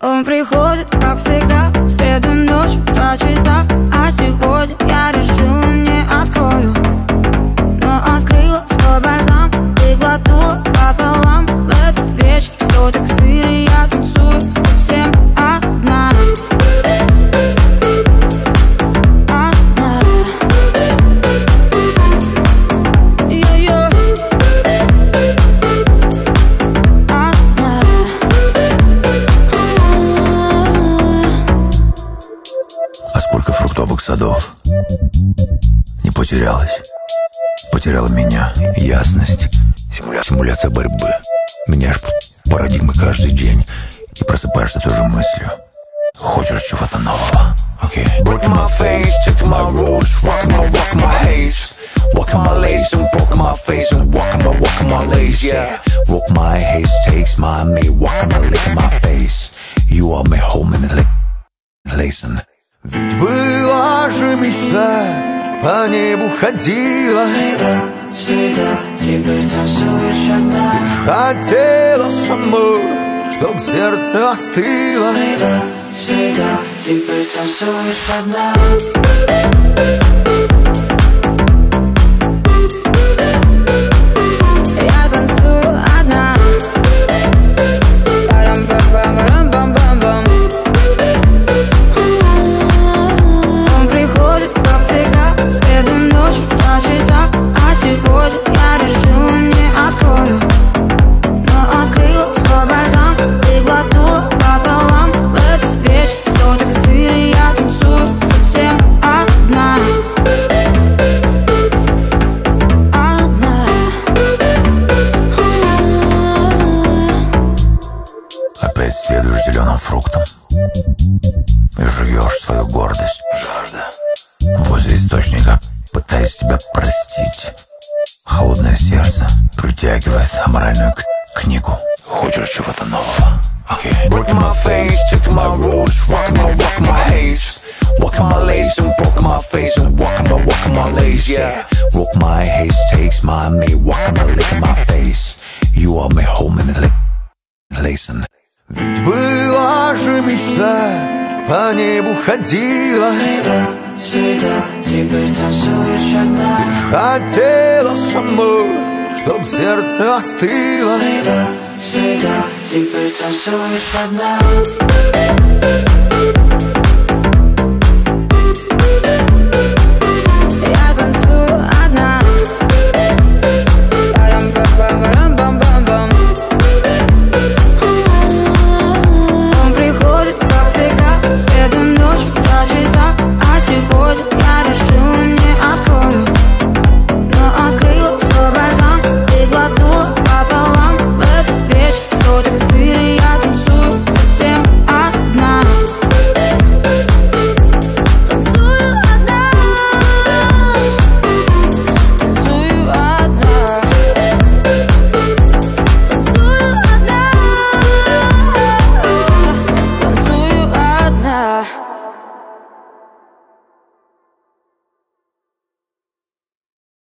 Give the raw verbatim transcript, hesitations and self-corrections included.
Он приходит, как всегда, в среду ночью в два часа. А сегодня я решила, не открою, но открыла свой бальзам и глотнула пополам. В этот вечер все так сыро, я танцую совсем одна. Одна. Yeah-yeah. Одна. А сколько фруктовых садов не потерялась, потеряла меня, ясность, симуляция борьбы. Меняешь парадигмы каждый день и просыпаешься той же мыслью. Хочешь чего-то нового. Okay. Breaking my face, checking my rules, rocking my, rocking my haze, walking my lace and broken my face and walking my, walking my lace, yeah. Walk my haze, takes my me, walking my, licking my face. You are my home and lacing. Ведь была же мечта, по небу ходила. Всегда, всегда, теперь танцуешь одна. Ты ж хотела со мной, чтоб сердце остыло. Всегда, всегда, теперь танцуешь одна. Я танцую одна. Парам-пам-пам-пам-пам-пам. Он приходит, как всегда, в среду ночью в два часа. А сегодня я решила, не открою, но открыла свой бальзам и глотнула пополам. В этот вечер все так сыро, я танцую совсем одна. Одна. Опять следуешь зеленым фруктом и жуешь свою гордость. Жажда возле источника, пытаясь тебя простить. Холодное сердце притягивает аморальную книгу. Хочешь чего-то нового. Okay. Breaking my face, checking my rules, rocking my, rocking my haze, walking my lace and broken my face and walking my, walking my lace, yeah. Walk my haze, takes my me, walking my, licking my face. You are my home and lacing. Ведь была же мечта, по небу ходила. Всегда, всегда, теперь танцуешь одна. Ты ж хотела со мной, чтоб сердце остыло. Всегда, всегда, теперь танцуешь одна.